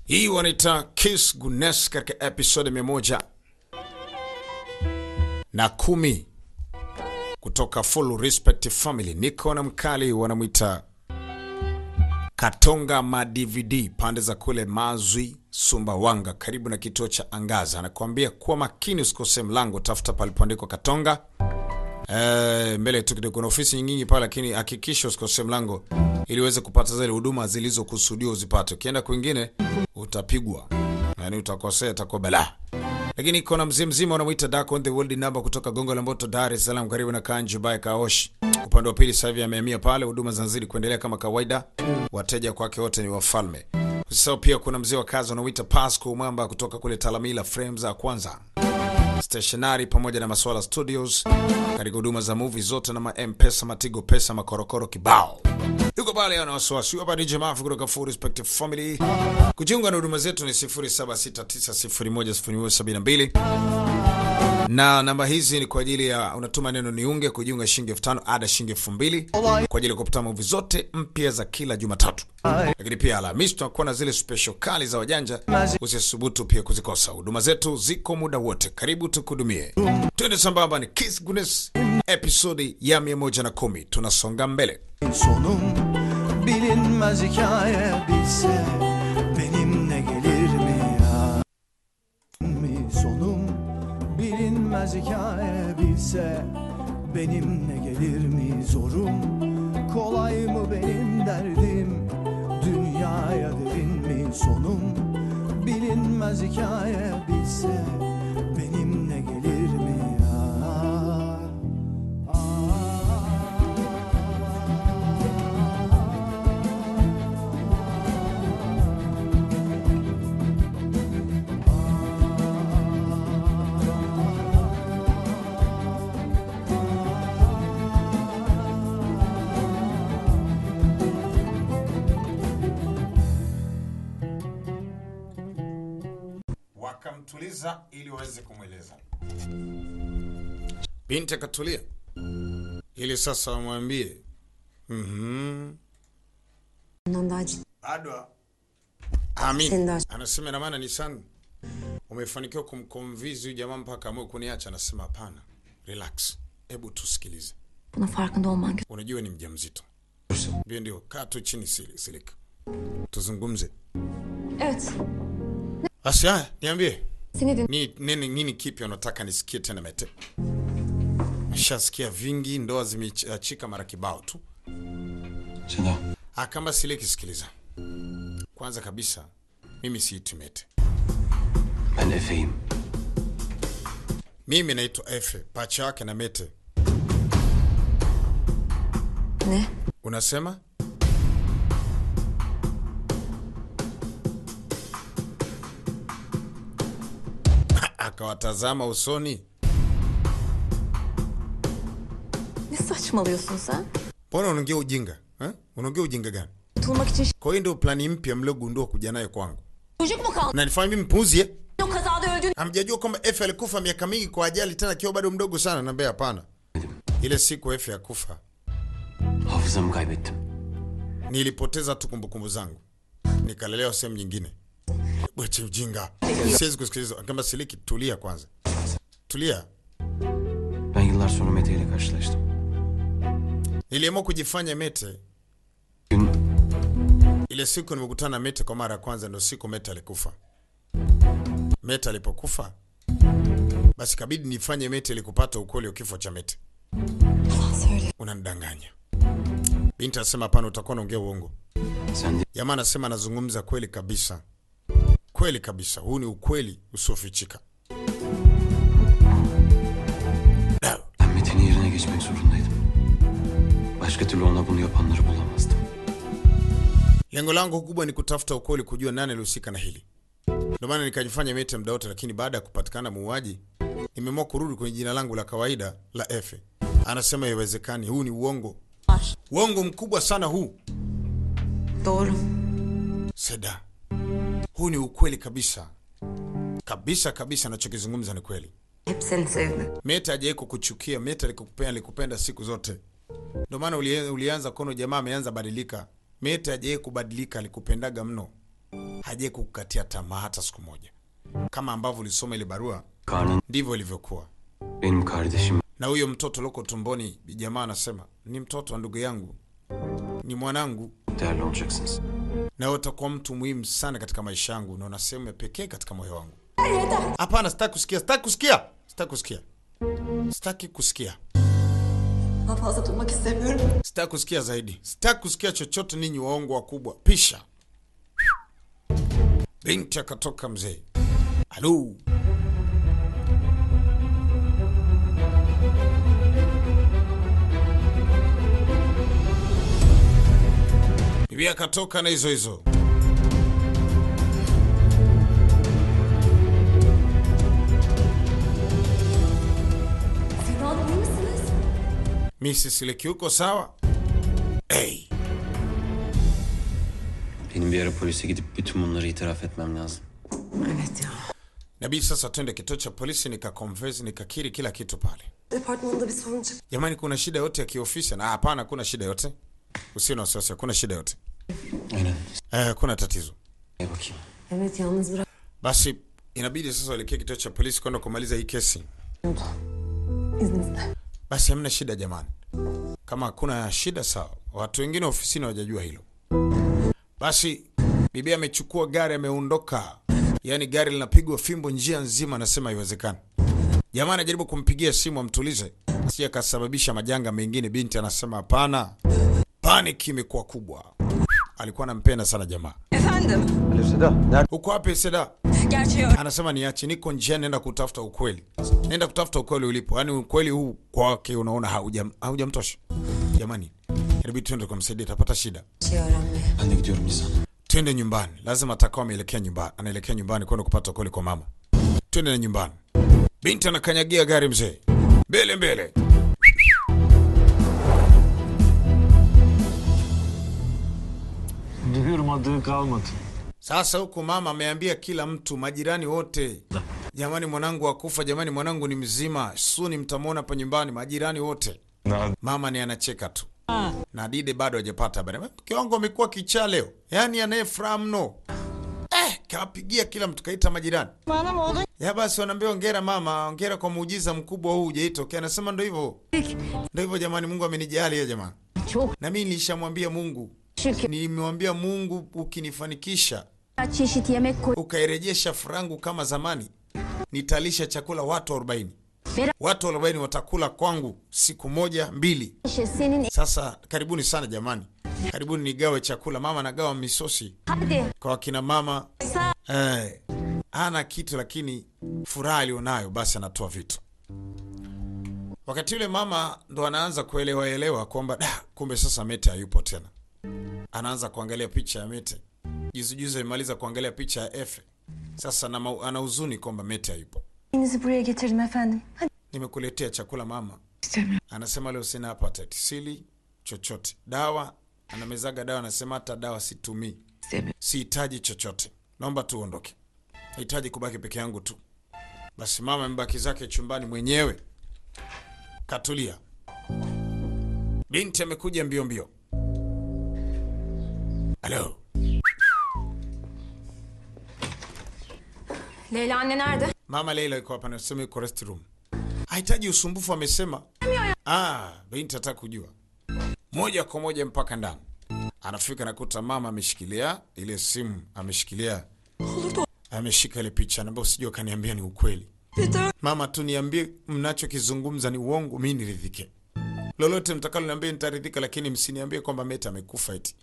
Hii wanaita Kiss Gunesi katika episode 110 kutoka Full Respect Family. Niko na mkali wanamuita Katonga ma DVD pande za kule Mazwi Sumbawanga karibu na kituo cha Angaza. Anakuambia kuwa makini usikose mlango, tafuta palipoandikwa Katonga. Mbele tu kidogo kuna ofisi nyingi pale, lakini hakikisha usikose mlango ili uweze kupata zile huduma zilizokusudiwa uzipate. Ukienda kwingine utapigwa. Yaani utakosea itakuwa balaa. Lakini kuna mzee mzima wanamuita Dark on the World number kutoka Gongo la Mboto, Dar es Salaam karibu na Kanji by Kaosh. Upande wa pili sasa hivi amehamia pale, huduma zinazidi kuendelea kama kawaida. Wateja kwake wote ni wafalme. Sasa pia kuna mzee wa kazi wanamuita Pasco Mwamba kutoka kule Talamila Frames za kwanza. Stationary pamoja na masuala studios katika huduma za movie zote na M-Pesa, Matigo Pesa, makorokoro kibao. Yuko pale ana wasiwasi hapa DJ Mafu kutoka Full Respect Family. Kujiunga na huduma zetu ni 0769010172. Na namba hizi ni kwa ajili ya unatuma neno niunge kujiunga shilingi 5000 ada shilingi 2000 kwa ajili ya kupata movie zote mpya za kila Jumatatu. Lakini pia Alhamisi tunakuwa na zile special kali za wajanja, usisubutu pia kuzikosa. Huduma zetu ziko muda wote. Karibu tukudumie. Twende sambamba ni Kiss Gunesi episode ya 110. Tunasonga mbele. Sonum bilinmez hikaye bilse benimle gelir mi ya? Sonum bilinmez hikaye bilse benimle gelir mi? Zorum kolay mı benim derdim, dünyaya derin mi? Sonum bilinmez hikaye bilse benimle gelir mi ya? Wakamtuliza ili waweze kumweleza. Binti akatulia ili sasa wamwambie Adwa Amin. Anasema na maana ni sana umefanikiwa kumconvince huyu jamaa mpaka amwe kuniacha. Anasema hapana, relax, hebu tusikilize. Unajua ni mjamzito. Ndio, kaa tu chini silika. Tuzungumze. Evet. Asya, niambie. Nini kipi unataka nisikie tena Mete? Nishasikia vingi, ndoa zimeachika mara kibao tu. Sina. Kama siliki sikiliza. Kwanza kabisa, mimi siitwi Mete. Ben Efe'yim. Mimi naitwa Efe, pacha yake na Mete. Ne? Unasema? Akawatazama usoni. Ne saçmalıyorsun sen? Mbona unaongea ujinga? Unaongea ujinga gani? Tutulmak için Kwa hiyo ndio plani mpya mliogundua kuja nayo kwangu. çocuk mu kaldı? Na nifanye mimi mpuzie? O kazada öldün. Hamjajua kwamba Efe alikufa miaka mingi kwa ajali, tena akiwa bado mdogo sana. Naambia hapana. Ile siku Efe akufa, Hafızamı kaybettim. nilipoteza tu kumbukumbu zangu. Nikalelewa sehemu nyingine. Bwache ujinga. Siwezi kusikiliza. Kama siliki, tulia kwanza. Tulia. Ben yıllar sonra Mete ile karşılaştım. Niliamua kujifanya Mete. Gün Ile siku nimekutana na Mete kwa mara ya kwanza ndio siku Mete alikufa. Mete alipokufa, basi kabidi nifanye Mete ili kupata ukweli wa kifo cha Mete. Söyle. Unanidanganya. Binti anasema hapana, utakuwa unaongea uongo. sen de Jamaa anasema anazungumza kweli kabisa. Kweli kabisa. Huu ni ukweli usiofichika. ben Mete'nin yerine geçmek zorundaydım. Başka türlü ona bunu yapanları bulamazdım. Lengo langu kubwa ni kutafuta ukweli, kujua nani alihusika na hili. Ndio maana nikajifanya Mete muda wote, lakini baada ya kupatikana muuaji, nimeamua kurudi kwenye jina langu la kawaida la Efe. Anasema haiwezekani, huu ni uongo. Uongo mkubwa sana huu. Doğru. Seda. Huu ni ukweli kabisa. Kabisa anachokizungumza ni kweli. Hep seni sevdi. Mete hajawahi kukuchukia, Mete alikupenda siku zote. Ndio maana ulianza kono jamaa ameanza badilika. Mete hajawahi kubadilika, alikupendaga mno. haje kukukatia tamaa hata siku moja. Kama ambavyo ulisoma ile barua, ndivyo ilivyokuwa. Benim kardeşim. Na huyo mtoto loko tumboni, jamaa anasema, ni mtoto wa ndugu yangu. Ni mwanangu. Değerli olacaksınız. Na utakuwa mtu muhimu sana katika maisha yangu na una sehemu pekee katika moyo wangu. Hapana, sitaki kusikia, sitaki kusikia. Sitaki kusikia. Sitaki kusikia. Daha fazla duymak istemiyorum. Sitaki kusikia zaidi. Sitaki kusikia chochote, ninyi waongo wakubwa. Pisha. Binti akatoka mzee. Halo. Bibi akatoka na hizo hizo. Sinan iyi misiniz? Mrs. Leki uko sawa? Hey. Benim bir ara polise gidip bütün bunları itiraf etmem lazım. Evet ya. Nabii sasa twende kituo cha polisi nikakonfess nikakiri kila kitu pale. Departmanda bir sorun çıktı. Jamani, kuna shida yote ya kiofisi? Na hapana, kuna shida yote. Usiwe na wasiwasi, kuna shida yote. Aynen. Kuna tatizo. Gel bakayım. Evet yalnız bırak. Basi inabidi sasa uelekee kituo cha polisi kwenda kumaliza hii kesi. İzninizle. Basi hamna shida jamani. Kama kuna shida sawa. Watu wengine ofisini hawajajua hilo. Basi bibi amechukua gari ameondoka. Yaani gari linapigwa fimbo njia nzima, anasema haiwezekani. Jamaa anajaribu kumpigia simu amtulize, asije kasababisha majanga mengine. Binti anasema hapana. Panic imekuwa kubwa. Alikuwa anampenda sana jamaa. Efendim? Alo Seda. Uko wapi Seda? Gerçeği öğren. Anasema niache, niko njiani nenda kutafuta ukweli. Nenda kutafuta ukweli ulipo. Yaani ukweli huu kwake unaona haujamtosha. Jamani, hebu twende kumsaidia, atapata shida. Gerçeği öğrenmeye. Ben de gidiyorum Nisan. Twende nyumbani. Lazima atakao ameelekea nyumbani. Anaelekea nyumbani kwenda kupata ukweli kwa mama. Twende na nyumbani. Binti anakanyagia gari mzee. Mbele mbele. Biliyorum adı kalmadı. Sasa huku mama ameambia kila mtu, majirani wote. Jamani, mwanangu akufa, jamani mwanangu ni mzima. Suni mtamwona hapa nyumbani, majirani wote. Mama ni anacheka tu. Na Dide bado hajapata habari. Kiongo amekuwa kichaa leo. Yaani anayefuraha mno. Kawapigia kila mtu, kaita majirani. Ya basi wanaambia hongera mama, hongera kwa muujiza mkubwa huu hujaitokea. Anasema ndio hivyo. Ndio hivyo jamani, Mungu amenijalia jamani. Na mimi nilishamwambia Mungu. Nilimwambia Mungu, ukinifanikisha ukairejesha frangu kama zamani, nitalisha chakula watu 40. Watu 40 watakula kwangu siku moja 2. Sasa karibuni sana jamani. Karibuni nigawe chakula. Mama anagawa misosi kwa kina mama. Ana kitu lakini furaha alionayo, basi anatoa vitu. Wakati yule mama ndo anaanza kuelewa kwamba kumbe sasa Mete hayupo tena. Anaanza kuangalia picha ya Mete. Juzi alimaliza kuangalia picha ya Efe. Sasa ana huzuni kwamba Mete hayupo. Elinizi buraya getirdim efendim. Nimekuletea chakula mama. Anasema leo sina appetite. Sili chochote. Dawa, anamezaga dawa, anasema hata dawa situmii. Sihitaji chochote. Naomba tu uondoke. Nahitaji kubaki peke yangu tu. Basi mama amebaki zake chumbani mwenyewe. Katulia. Binti amekuja mbio mbio. Hello. Leyla anne nerede? Mama Leila yuko hapa, anasema yuko restroom. Hahitaji usumbufu amesema. Binti ataka kujua. Moja kwa moja mpaka ndani. Anafika nakuta mama ameshikilia ile simu, ameshika ile picha, na bosi sijui kaniambia ni ukweli. Mama tu niambie mnachokizungumza ni uongo, mimi niridhike. Lolote mtakalo niambie nitaridhika, lakini msiniambie kwamba Meta amekufa eti.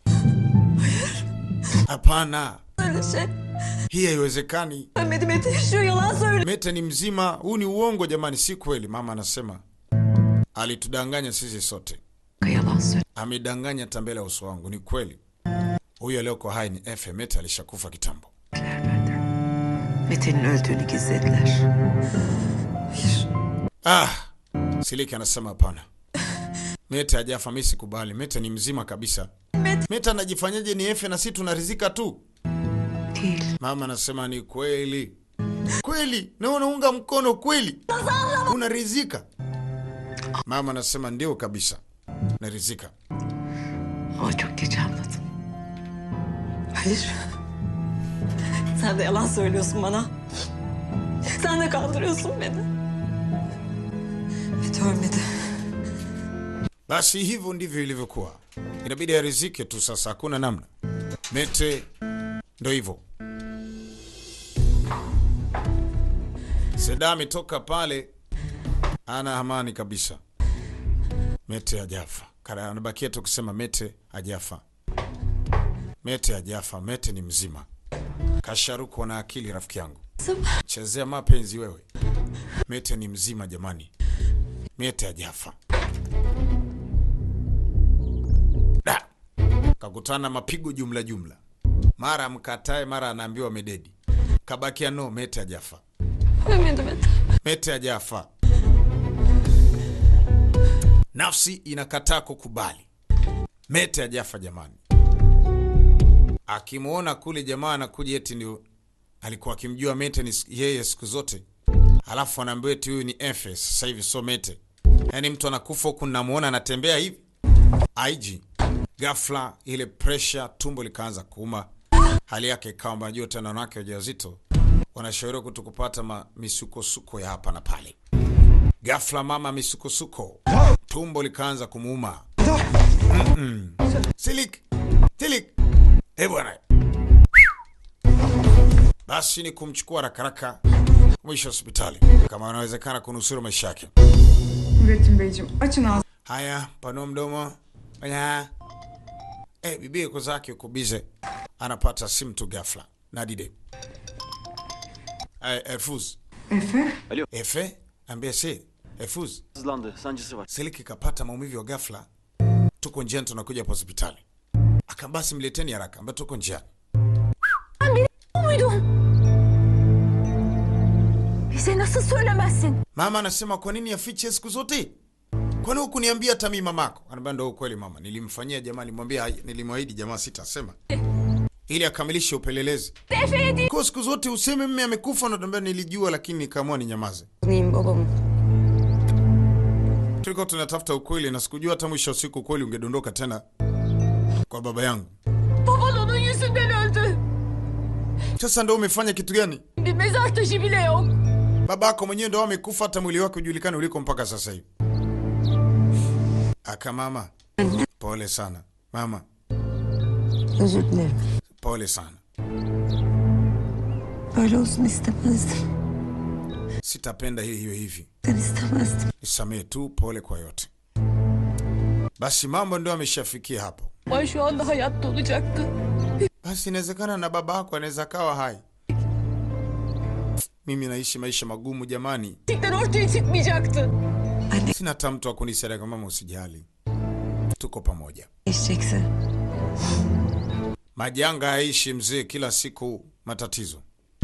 Hapana. Hii haiwezekani. Mete yaşıyor, yalan söyle. Meta ni mzima, huu ni uongo jamani, si kweli. Mama anasema alitudanganya sisi sote. Yalan söyle. Amedanganya tambele ya uso wangu, ni kweli. Huyo leo kwa hai ni Efe, Meta alishakufa kitambo. Mete'nin öldüğünü gizlediler. Siliki anasema hapana. Meta hajafa, mimi sikubali. Meta ni mzima kabisa. Meta anajifanyaje ni Efe na sisi tunarizika tu? Mama anasema ni kweli. Kweli? Na unaunga mkono kweli? Unarizika? Mama anasema ndio kabisa. Narizika. Ama çok geç anladım. Hayır. Sen de yalan söylüyorsun bana. Sen de kandırıyorsun beni. Mete ölmedi. Basi hivyo ndivyo ilivyokuwa. Inabidi arizike tu sasa, hakuna namna. Mete ndo hivyo. Seda ametoka pale, ana amani kabisa. Mete hajafa. Kana anabakia tu kusema Mete hajafa. Mete hajafa, Mete ni mzima. Kasharuko na akili rafiki yangu. Chezea mapenzi wewe. Mete ni mzima jamani. Mete hajafa. Da. Kakutana mapigo jumla jumla. Mara mkatae, mara anaambiwa mededi. Kabakia no, Mete hajafa. Mete hajafa. Nafsi inakataa kukubali. Mete hajafa jamani. Akimuona kule jamaa anakuja eti ndio alikuwa akimjua Mete ni yeye siku zote. Alafu anaambiwa eti huyu ni Efe sasa hivi so Mete. Yaani mtu anakufa huku namuona anatembea hivi. IG. Ghafla ile pressure, tumbo likaanza kuuma. Hali yake ikawa mbaya, tena wanawake wajawazito wanashauriwa kutokupata misukosuko ya hapa na pale. Ghafla mama misukosuko, tumbo likaanza kumuuma. Silik. Bwana. Basi ni kumchukua rakaraka mwisho hospitali kama anawezekana kunusuru maisha yake. Üretim Beyciğim açın ağzını. Haya, panua mdomo. Haya. Bibi yuko zake yuko bize. Anapata simu tu ghafla. Nadide. Efuz. Efe? Alo. Efe? Ambia Efuz. Hızlandı, sancısı var. Seliki kapata maumivu ya ghafla. Tuko njiani tunakuja hospitali. Akambasi mleteni haraka, ambaye tuko njiani. Bize nasıl söylemezsin? Mama anasema kwa nini afiche siku zote? Kwani hukuniambia hata mimi mamako? Anambia ndio ukweli mama. Nilimfanyia jamaa, nilimwambia nilimwahidi jamaa sitasema. Ili akamilishe upelelezi. Kwa siku zote useme mimi amekufa na anambia nilijua lakini nikaamua ninyamaze. Tulikuwa tunatafuta ukweli na sikujua hata mwisho wa siku ukweli ungedondoka tena kwa baba yangu. Baban onun yüzünden öldü. Sasa ndio umefanya kitu gani? Bir mezar taşı bile yok. Babako mwenyewe ndio amekufa, hata mwili wake hujulikani uliko mpaka sasa hivi. Aka mama. Pole sana. Mama. Özür dilerim. Pole sana. Böyle olsun istemezdim. Sitapenda hiyo hivi. Ben istemezdim. Nisamehe tu, pole kwa yote. Basi mambo ndio ameshafikia hapo. Ben şu anda hayatta olacaktı. Basi inawezekana na baba yako anaweza kawa hai. Mimi naishi maisha magumu jamani. Gerçekten ortaya çıkmayacaktı. Sina hata mtu wa kunisaidia kama mama, usijali. Tuko pamoja. Geçecekse. Majanga yaishi mzee, kila siku matatizo.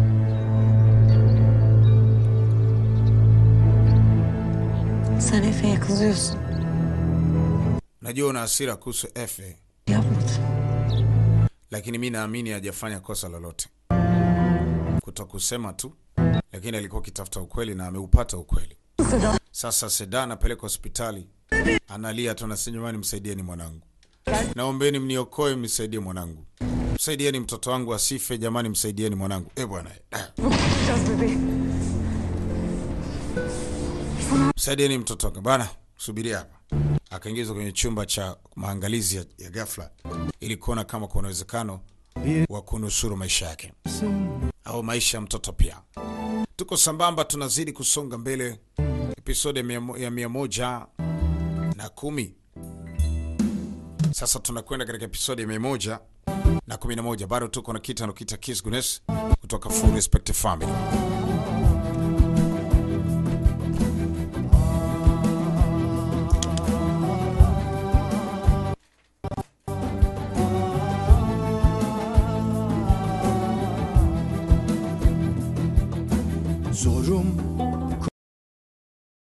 Sen Efe'ye kızıyorsun. Najua una hasira kuhusu Efe. Yapmadı. Lakini mimi naamini hajafanya kosa lolote. Kutokusema tu, lakini alikuwa akitafuta ukweli na ameupata ukweli. Sasa Seda anapeleka hospitali. Analia tu, anasema jamani, msaidieni mwanangu. Naombeni mniokoe, mnisaidie mwanangu. Msaidieni mtoto wangu asife jamani, msaidieni mwanangu. Bwana. Msaidieni mtoto wangu bana, subiri hapa. Akaingizwa kwenye chumba cha maangalizi ya ghafla ili kuona kama kuna uwezekano wa kunusuru maisha yake au maisha ya mtoto pia. Tuko sambamba, tunazidi kusonga mbele. Episode ya 110. Sasa tunakwenda katika episode ya 111. Bado tuko na kita nokita Kiss Gunesi kutoka Full Respect Family. Zorum